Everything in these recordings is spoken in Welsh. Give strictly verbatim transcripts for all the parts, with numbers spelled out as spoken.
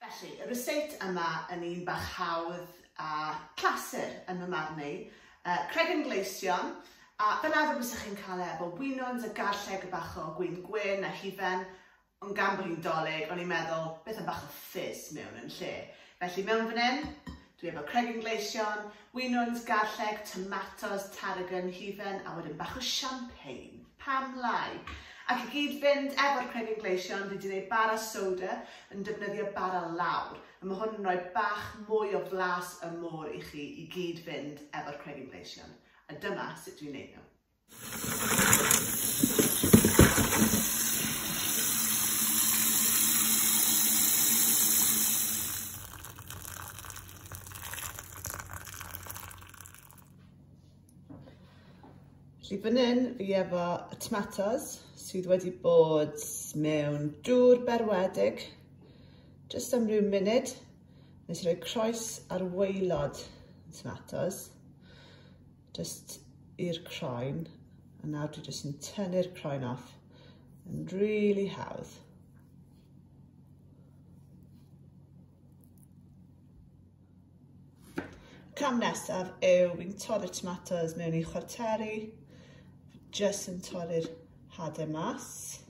Felly, y ryseit yma yn un bach hawdd a clasur yn y marn i. Uh, Cregyn Gleision, a fel arfer bysach chi'n cael efo winons a garlleg y bach o gwyn gwyn a hufen, ond gan bod hi'n dolyg, o'n i'n meddwl beth yn bach o ffys mewn yn lle. Felly mewn fan hyn, dwi efo Cregyn Gleision, winons, garlleg, tomatos, Taragon, hufen, a wedyn bach o siampên. Pam lai? Ac i gyd fynd efo'r Cregyn Gleision, dwi wedi gwneud bara soda yn defnyddio bara lawr. A mae hwn yn rhoi bach mwy o flas y môr i chi i gyd fynd efo'r Cregyn Gleision. A dyma sut dwi'n gwneud nhw. Felly fan hyn fi efo y tomatos sydd wedi bod mewn dŵr berwedig jyst am ryw munud. Nes i roi croes ar waelod y tomatos jyst i'r croen, a nawr dwi jyst yn tynnu'r croen off yn really hawdd. Cam nesaf yw fi'n torri'r tomatos mewn i chwarteri, jyst yn torri'r hadau mas.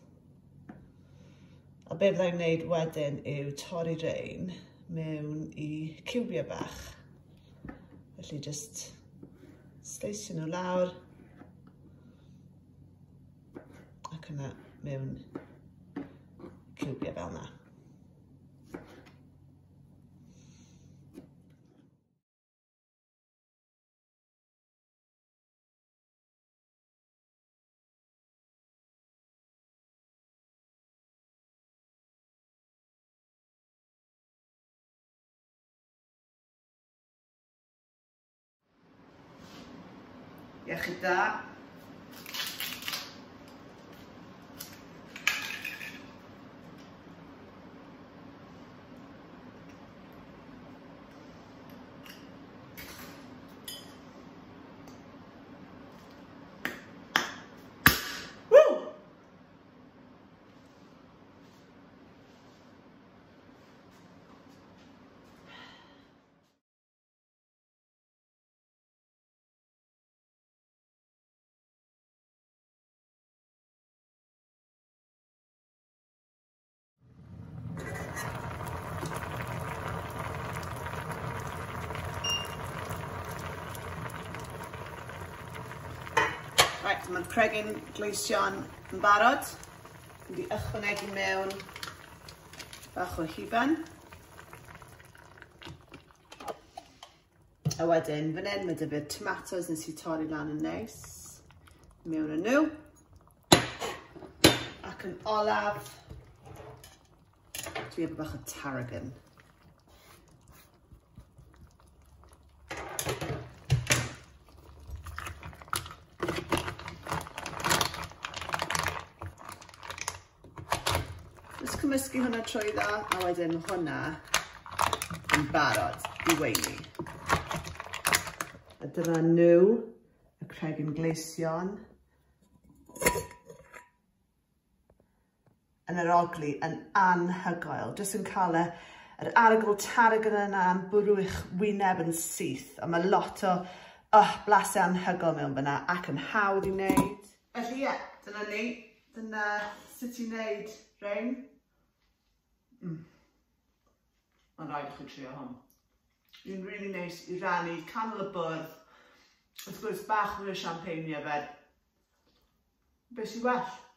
A be fyddai'n wneud wedyn yw torri rein mewn i ciwbiau bach. Felly jyst sleisio nhw lawr ac yna mewn ciwbiau fel yna. Iechyd da. Woo! Right, mae'r Cregyn Gleision yn barod. Dwi'n di ychwanegu mewn bach o hufen. A wedyn, fan hyn, mae dy fi'r tomatos nes i torri lan yn neis. Mewn yn nhw. Ac yn olaf, dwi efo bach o Taragon. Just cymysgu hwnna trwy dda, a wedyn hwnna yn barod i weini. A dyma nhw, y Cregyn Gleision, yn yr ogli yn anhygoel. Jyst yn cael yr arogl Taragon yna yn bwrw'ch wyneb yn syth. A mae lot o oh, blasau anhygoel mewn fyna ac yn hawdd i wneud. Felly ie, yeah, dyna ni. Dyna sut i wneud rein. Mm. Mae'n rhaid i chi trio hwn. Dwi'n really neis i rannu canol y bwrdd. Wrth gwrs bach mwy o siampên i yfed. Be sy'n well?